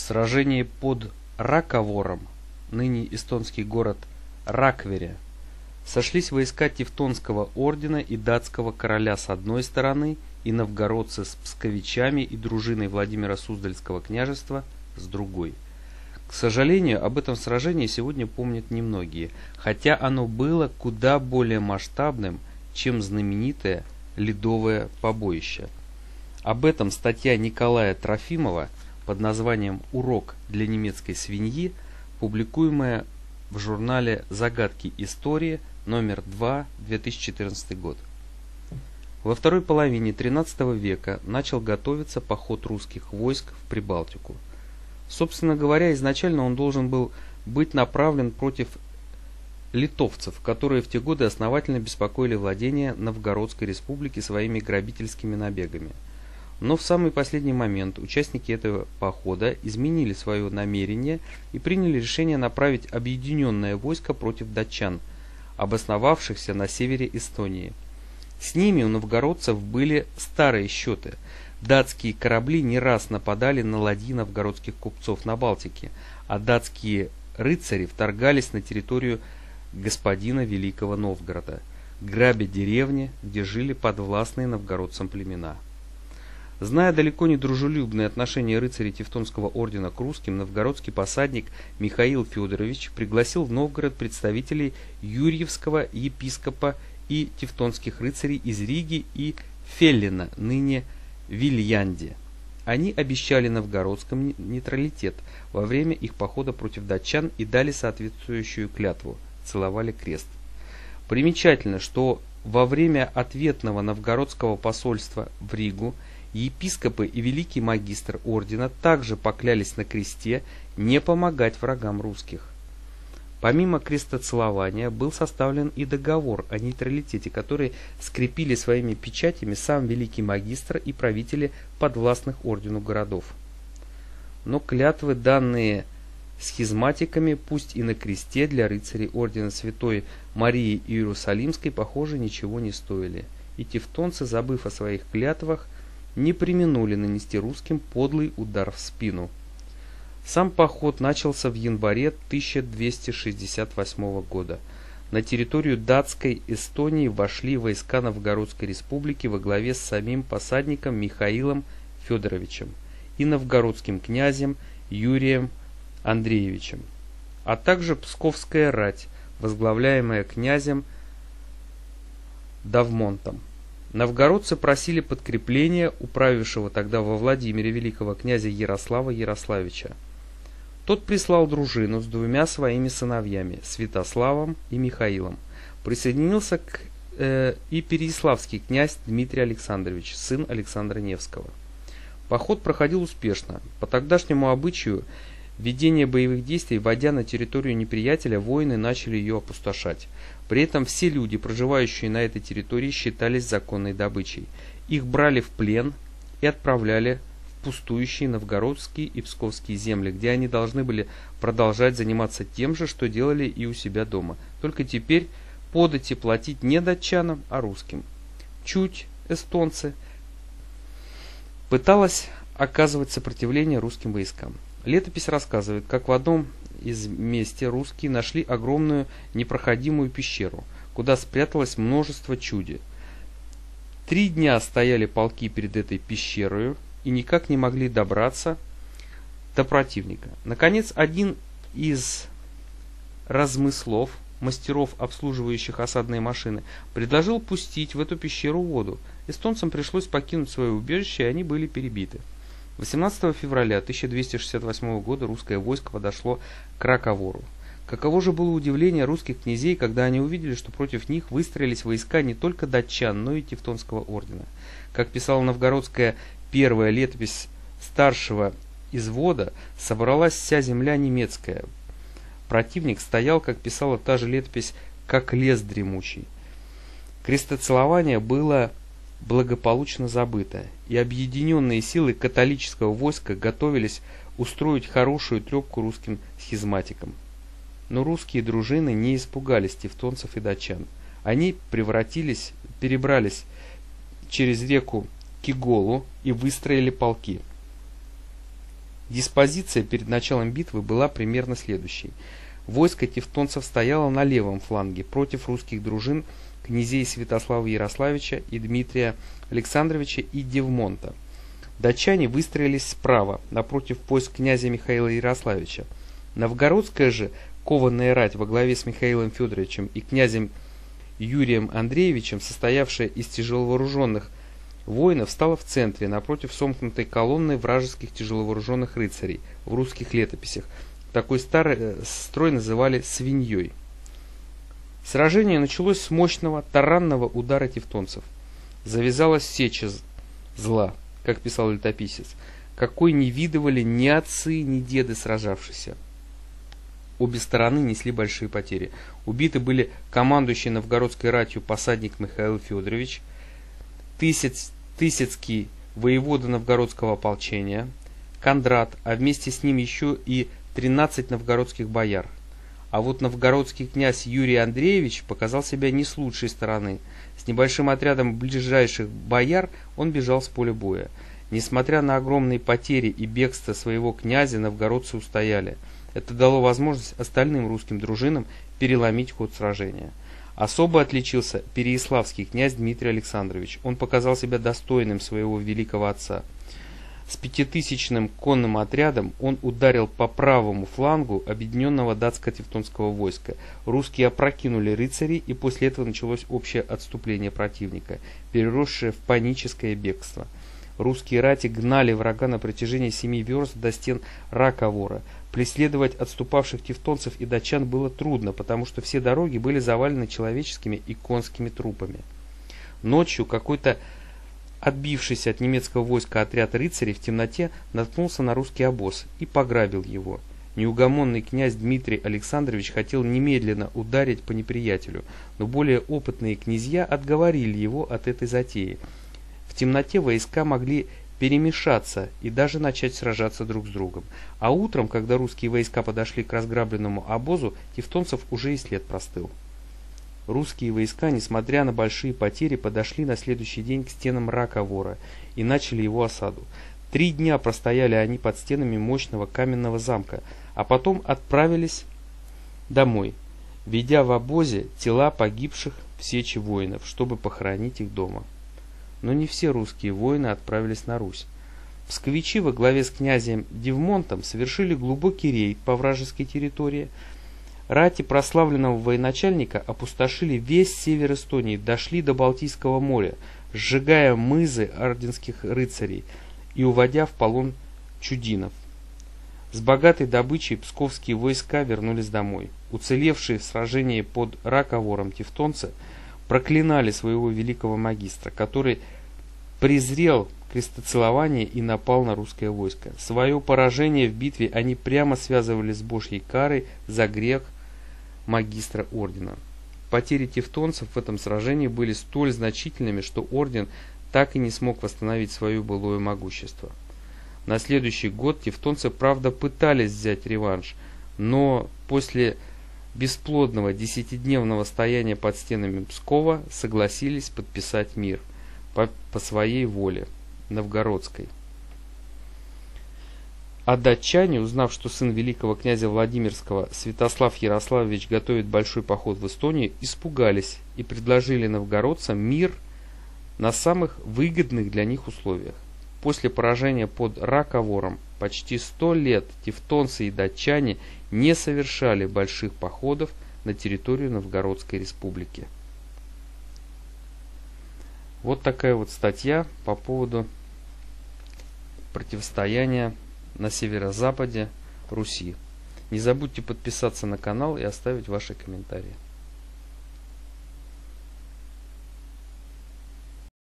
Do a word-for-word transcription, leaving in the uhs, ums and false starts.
сражении под Раковором, ныне эстонский город Раквере, сошлись войска Тевтонского ордена и датского короля с одной стороны и новгородцы с псковичами и дружиной Владимира Суздальского княжества с другой. К сожалению, об этом сражении сегодня помнят немногие, хотя оно было куда более масштабным, чем знаменитое Ледовое побоище. Об этом статья Николая Трофимова под названием «Урок для немецкой свиньи», публикуемая в журнале «Загадки истории» номер два, две тысячи четырнадцатый год. Во второй половине тринадцатого века начал готовиться поход русских войск в Прибалтику. Собственно говоря, изначально он должен был быть направлен против литовцев, которые в те годы основательно беспокоили владения Новгородской республики своими грабительскими набегами. Но в самый последний момент участники этого похода изменили свое намерение и приняли решение направить объединенное войско против датчан, обосновавшихся на севере Эстонии. С ними у новгородцев были старые счеты. Датские корабли не раз нападали на ладьи новгородских купцов на Балтике, а датские рыцари вторгались на территорию господина Великого Новгорода, грабя деревни, где жили подвластные новгородцам племена. Зная далеко не дружелюбное отношение рыцарей Тевтонского ордена к русским, новгородский посадник Михаил Федорович пригласил в Новгород представителей Юрьевского епископа и тевтонских рыцарей из Риги и Феллина, ныне Вильянди. Они обещали новгородским нейтралитет во время их похода против датчан и дали соответствующую клятву, целовали крест. Примечательно, что во время ответного новгородского посольства в Ригу епископы и великий магистр ордена также поклялись на кресте не помогать врагам русских. Помимо крестоцелования был составлен и договор о нейтралитете, который скрепили своими печатями сам великий магистр и правители подвластных ордену городов. Но клятвы, данные схизматиками, пусть и на кресте, для рыцарей ордена Святой Марии Иерусалимской, похоже, ничего не стоили, и тевтонцы, забыв о своих клятвах, не преминули нанести русским подлый удар в спину. Сам поход начался в январе тысяча двести шестьдесят восьмого года. На территорию датской Эстонии вошли войска Новгородской республики во главе с самим посадником Михаилом Федоровичем и новгородским князем Юрием Андреевичем, а также Псковская рать, возглавляемая князем Давмонтом. Новгородцы просили подкрепления у правившего тогда во Владимире великого князя Ярослава Ярославича. Тот прислал дружину с двумя своими сыновьями, Святославом и Михаилом. Присоединился к, э, и переяславский князь Дмитрий Александрович, сын Александра Невского. Поход проходил успешно. По тогдашнему обычаю ведения боевых действий, войдя на территорию неприятеля, воины начали ее опустошать. При этом все люди, проживающие на этой территории, считались законной добычей. Их брали в плен и отправляли в пустующие новгородские и псковские земли, где они должны были продолжать заниматься тем же, что делали и у себя дома. Только теперь подати платить не датчанам, а русским. Чуть эстонцы пыталась оказывать сопротивление русским войскам. Летопись рассказывает, как в одном из мест русские нашли огромную непроходимую пещеру, куда спряталось множество чуди. Три дня стояли полки перед этой пещерой и никак не могли добраться до противника. Наконец, один из размыслов, мастеров, обслуживающих осадные машины, предложил пустить в эту пещеру воду. Эстонцам пришлось покинуть свое убежище, и они были перебиты. восемнадцатого февраля тысяча двести шестьдесят восьмого года русское войско подошло к Раковору. Каково же было удивление русских князей, когда они увидели, что против них выстроились войска не только датчан, но и Тевтонского ордена. Как писала новгородская первая летопись старшего извода, собралась вся земля немецкая. Противник стоял, как писала та же летопись, как лес дремучий. Крестоцелование было благополучно забыто, и объединенные силы католического войска готовились устроить хорошую трепку русским схизматикам. Но русские дружины не испугались тевтонцев и датчан. Они превратились, перебрались через реку Киголу и выстроили полки. Диспозиция перед началом битвы была примерно следующей. Войско тевтонцев стояло на левом фланге против русских дружин князей Святослава Ярославича и Дмитрия Александровича и Девмонта. Датчане выстроились справа, напротив войск князя Михаила Ярославича. Новгородская же кованная рать во главе с Михаилом Федоровичем и князем Юрием Андреевичем, состоявшая из тяжеловооруженных воинов, стала в центре, напротив сомкнутой колонны вражеских тяжеловооруженных рыцарей. В русских летописях такой старый строй называли «свиньей». Сражение началось с мощного таранного удара тевтонцев. Завязалась сеча зла, как писал летописец, какой не видывали ни отцы, ни деды сражавшиеся. Обе стороны несли большие потери. Убиты были командующий новгородской ратью посадник Михаил Федорович, Тысяц, Тысяцкий воевода новгородского ополчения, Кондрат, а вместе с ним еще и тринадцать новгородских бояр. А вот новгородский князь Юрий Андреевич показал себя не с лучшей стороны. С небольшим отрядом ближайших бояр он бежал с поля боя. Несмотря на огромные потери и бегство своего князя, новгородцы устояли. Это дало возможность остальным русским дружинам переломить ход сражения. Особо отличился переяславский князь Дмитрий Александрович. Он показал себя достойным своего великого отца. С пятитысячным конным отрядом он ударил по правому флангу объединенного датско-тевтонского войска. Русские опрокинули рыцарей, и после этого началось общее отступление противника, переросшее в паническое бегство. Русские рати гнали врага на протяжении семи верст до стен Раковора. Преследовать отступавших тевтонцев и датчан было трудно, потому что все дороги были завалены человеческими и конскими трупами. Ночью какой-то отбившийся от немецкого войска отряд рыцарей в темноте наткнулся на русский обоз и пограбил его. Неугомонный князь Дмитрий Александрович хотел немедленно ударить по неприятелю, но более опытные князья отговорили его от этой затеи. В темноте войска могли перемешаться и даже начать сражаться друг с другом. А утром, когда русские войска подошли к разграбленному обозу, тевтонцев уже и след простыл. Русские войска, несмотря на большие потери, подошли на следующий день к стенам Раковора и начали его осаду. Три дня простояли они под стенами мощного каменного замка, а потом отправились домой, ведя в обозе тела погибших в сече воинов, чтобы похоронить их дома. Но не все русские воины отправились на Русь. Псковичи во главе с князем Девмонтом совершили глубокий рейд по вражеской территории. Рати прославленного военачальника опустошили весь север Эстонии, дошли до Балтийского моря, сжигая мызы орденских рыцарей и уводя в полон чудинов. С богатой добычей псковские войска вернулись домой. Уцелевшие в сражении под Раковором тевтонцы проклинали своего великого магистра, который презрел крестоцелование и напал на русское войско. Свое поражение в битве они прямо связывали с Божьей карой за грех магистра ордена. Потери тевтонцев в этом сражении были столь значительными, что орден так и не смог восстановить свое былое могущество. На следующий год тевтонцы, правда, пытались взять реванш, но после бесплодного десятидневного стояния под стенами Пскова согласились подписать мир по, по своей воле, новгородской. А датчане, узнав, что сын великого князя Владимирского Святослав Ярославович готовит большой поход в Эстонию, испугались и предложили новгородцам мир на самых выгодных для них условиях. После поражения под Раковором почти сто лет тевтонцы и датчане не совершали больших походов на территорию Новгородской республики. Вот такая вот статья по поводу противостояния на северо-западе Руси. Не забудьте подписаться на канал и оставить ваши комментарии.